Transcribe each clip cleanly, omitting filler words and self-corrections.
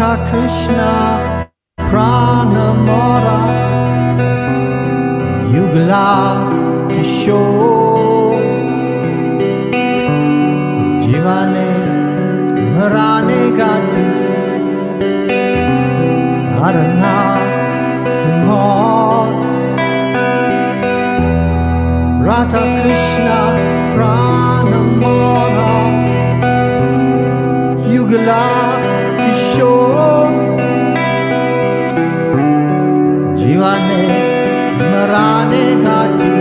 Radha Krishna Pranamara Yugla Kishore Jivane Marane Gati Arana Kimor Radha Krishna Pranamara Yugla Kishore Jivane Marane Gati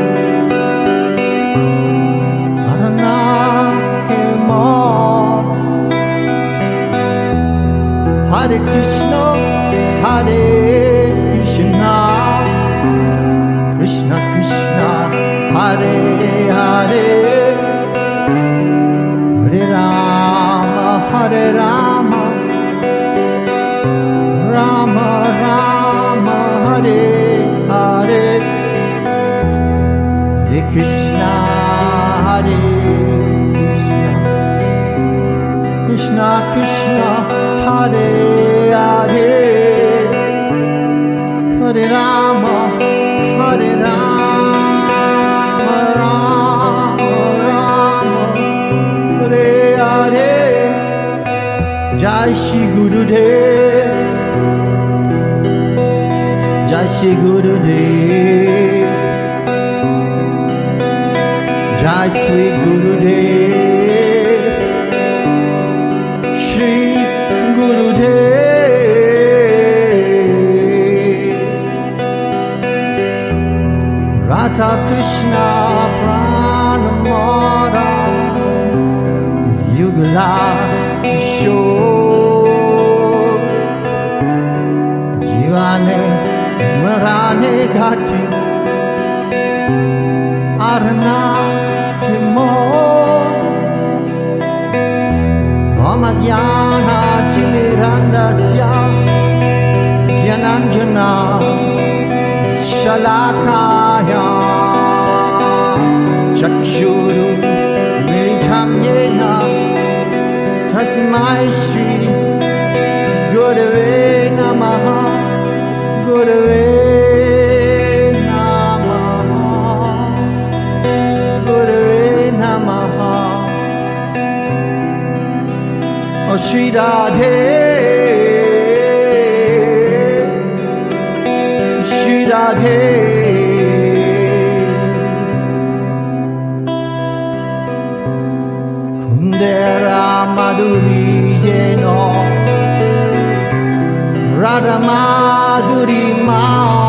Arana Kimor Hare Krishna Hare Krishna Krishna Krishna Hare Hare Hare Rama Hare Rama Rama Rama Hare Hare Hare Krishna Hare Krishna Krishna Krishna Hare Hare Hare Rama Hare Rama Rama Rama Hare Hare Jai Shri Gurudev Jai Shri Gurudev Jai Shri Gurudev Shri Gurudev Radha Krishna Pranamara Yugla Kishore Jivane Marane Gati Arana Kimor Amagyana Timirandasya Gyananjana Shalakaya Chakshuru Militam Yena Tasmai Shri Gurave Namaha Gurave Namaha Gurave Namaha O Shri Radhe Shri Radhe Kundera Madhuri Yeno Radha Madhuri Ma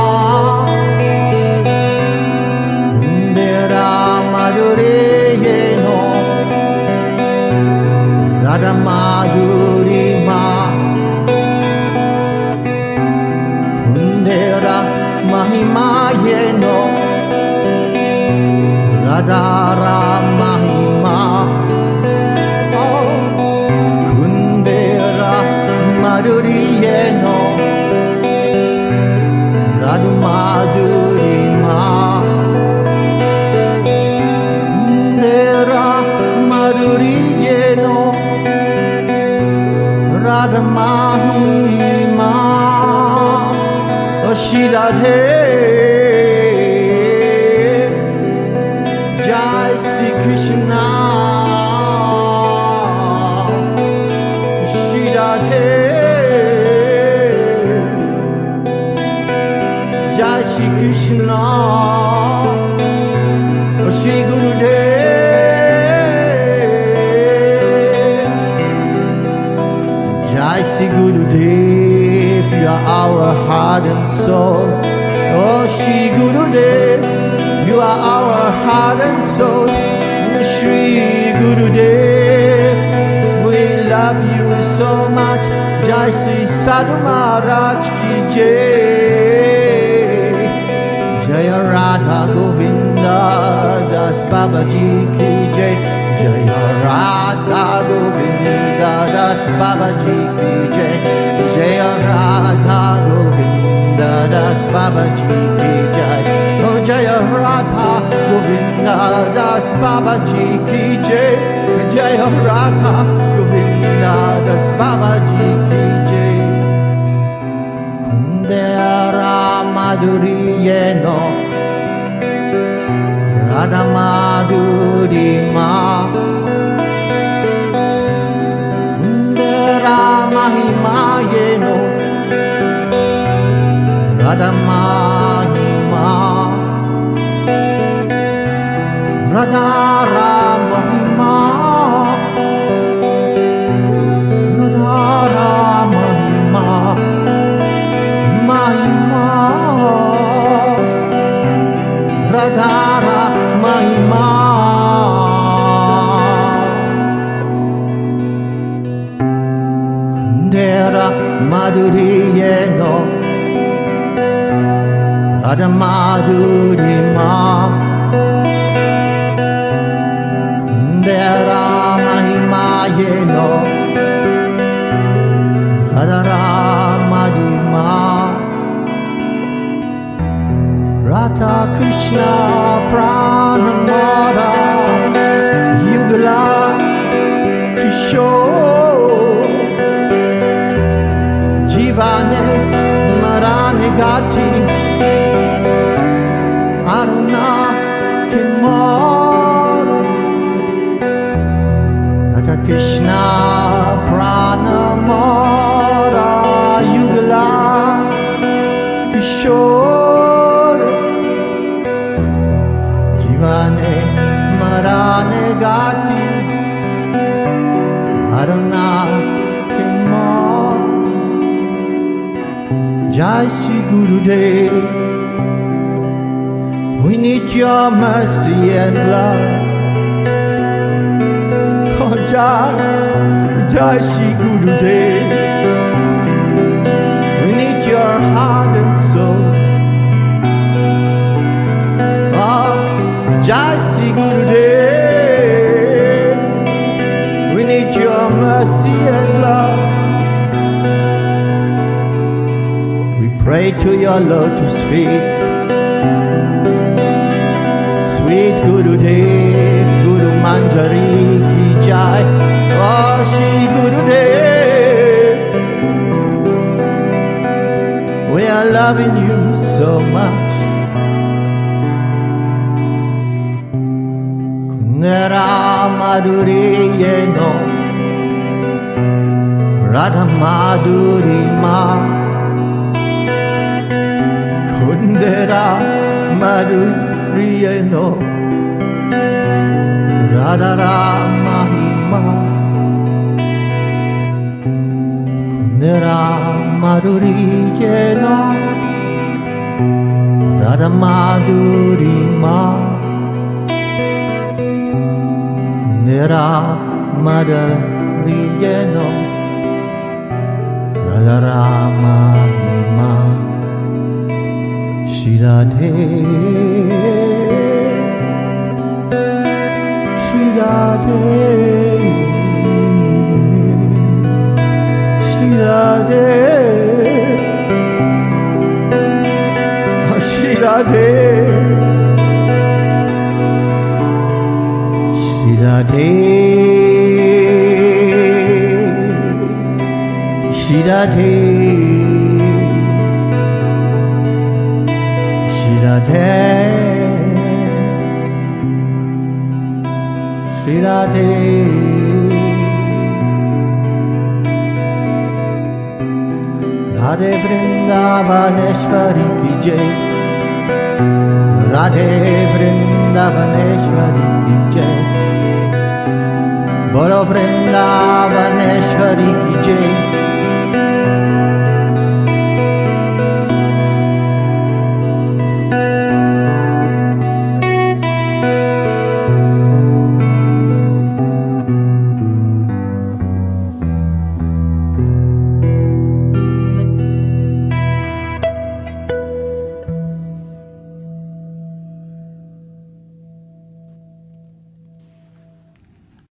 Kundera Madhuri Yeno Radha Madhuri Ma Kundera Mahima Yeno Radha Mahima Oh Kundera Madhuri Yeno Radha Madhuri Ma Kundera Madhuri Yeno Radha Mahima Shri Radhe Jai Shri Krishna Shri Radhe Jai Shri Krishna Shri Gurudev Jai Shri Gurudev You are our heart and soul Oh Shri Gurudev You are our heart and soul Shri Gurudev We love you so much Jai Shri Sadhu Maharaj Ki Jai Jaya Radha Govinda Das Babaji Ki Jai Jaya Radha Govinda Das Babaji Ki Jai Jaya Radha Govinda Das Babaji Ki Jai Oh Jaya Radha Govinda Das Babaji Ki Jai Jaya Radha Govinda Das Babaji Ki Jai Madhuriye no Radha Madhuri Ma Kundera Mahima ye no Radha Mahima Radha Mahima Radha Mahima Mahima Radha Mahima Kundera Madhuriye no Radha Madhuri Ma Kundera Mahima ye no Radha Mahima Radha Krishna Pranamara Yugala Kishore Jivane Marane Gati Aruna Kimara Radha Krishna Pranamara Yugala Kishore Jivane Marane Gati Aruna Kimara Jai Shri Gurudev, we need your mercy and love. Oh Jai Shri Gurudev, we need your heart and soul. Oh Jai Shri Gurudev, we need your mercy and love. Pray to your lotus feet, sweet Gurudev, Guru Manjari ki jai. Oh Shri Gurudev, we are loving you so much. Kundera Madhuriye no Radha Madhuri Ma Kundera Madhuriye no Radha Mahima Kundera Madhuriye no Radha Madhuri Ma Kundera Madhuriye no Radha Mahima Shri Radhe, Shri Radhe, Shri Radhe, Shri Radhe, Shri Radhe, Shri Radhe. Radhe, Shri Radhe, Radhe Vrindavaneshwari ki jai, Radhe Vrindavaneshwari ki jai, Bolo Vrindavaneshwari ki jai.